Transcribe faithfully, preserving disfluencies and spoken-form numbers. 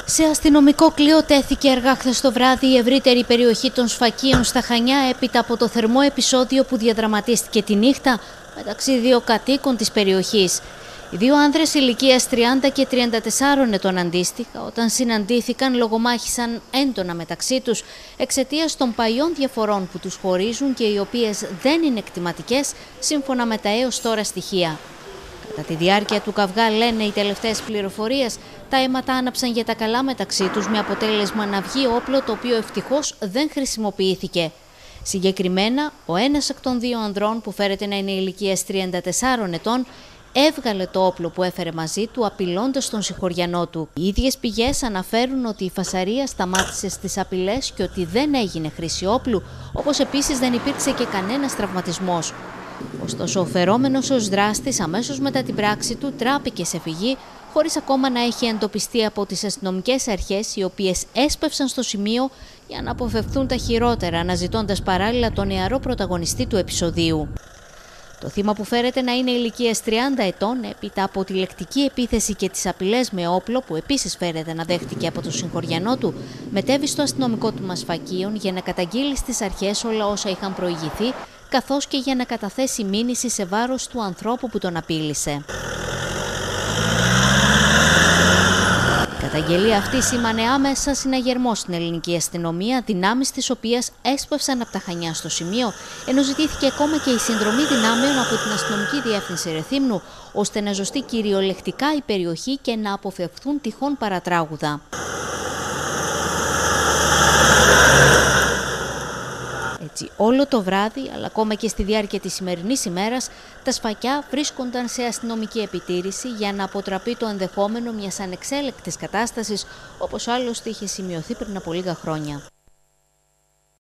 Σε αστυνομικό κλειό τέθηκε αργά χθες το βράδυ η ευρύτερη περιοχή των Σφακίων στα Χανιά έπειτα από το θερμό επεισόδιο που διαδραματίστηκε τη νύχτα μεταξύ δύο κατοίκων της περιοχής. Οι δύο άνδρες ηλικίας τριάντα και τριάντα τεσσάρων ετών αντίστοιχα, όταν συναντήθηκαν, λογομάχησαν έντονα μεταξύ τους εξαιτίας των παλιών διαφορών που τους χωρίζουν και οι οποίες δεν είναι εκτιματικές σύμφωνα με τα έως τώρα στοιχεία. Κατά τη διάρκεια του καυγά, λένε οι τελευταίες πληροφορίες, τα αίματα άναψαν για τα καλά μεταξύ τους με αποτέλεσμα να βγει όπλο το οποίο ευτυχώς δεν χρησιμοποιήθηκε. Συγκεκριμένα, ο ένας εκ των δύο ανδρών που φέρεται να είναι ηλικίας τριάντα τεσσάρων ετών έβγαλε το όπλο που έφερε μαζί του απειλώντας τον συγχωριανό του. Οι ίδιες πηγές αναφέρουν ότι η φασαρία σταμάτησε στις απειλές και ότι δεν έγινε χρήση όπλου, όπως επίσης δεν υπήρξε και κανένας τραυματισμός. Ωστόσο, ο φερόμενος ως δράστης αμέσως μετά την πράξη του τράπηκε σε φυγή, χωρίς ακόμα να έχει εντοπιστεί από τις αστυνομικές αρχές, οι οποίες έσπευσαν στο σημείο για να αποφευθούν τα χειρότερα, αναζητώντας παράλληλα τον νεαρό πρωταγωνιστή του επεισοδίου. Το θύμα, που φέρεται να είναι ηλικίας τριάντα ετών, έπειτα από τη λεκτική επίθεση και τις απειλές με όπλο, που επίσης φέρεται να δέχτηκε από τον συγχωριανό του, μετέβη στο αστυνομικό του Σφακίων για να καταγγείλει στις αρχές όλα όσα είχαν προηγηθεί, καθώς και για να καταθέσει μήνυση σε βάρος του ανθρώπου που τον απείλησε. Η καταγγελία αυτή σήμανε άμεσα συναγερμό στην ελληνική αστυνομία, δυνάμεις της οποίας έσπευσαν από τα Χανιά στο σημείο, ενώ ζητήθηκε ακόμα και η συνδρομή δυνάμεων από την αστυνομική διεύθυνση Ρεθύμνου, ώστε να ζωστεί κυριολεκτικά η περιοχή και να αποφευχθούν τυχόν παρατράγουδα. Έτσι, όλο το βράδυ, αλλά ακόμα και στη διάρκεια της σημερινής ημέρας, τα Σφακιά βρίσκονταν σε αστυνομική επιτήρηση για να αποτραπεί το ενδεχόμενο μιας ανεξέλεκτης κατάστασης, όπως άλλωστε είχε σημειωθεί πριν από λίγα χρόνια.